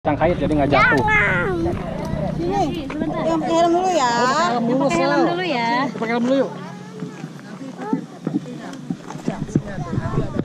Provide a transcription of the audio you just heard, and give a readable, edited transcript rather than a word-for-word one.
Cangkait jadi nggak jatuh. Sini, yang pakai helm dulu ya. Pakai helm dulu ya. Pakai helm dulu yuk.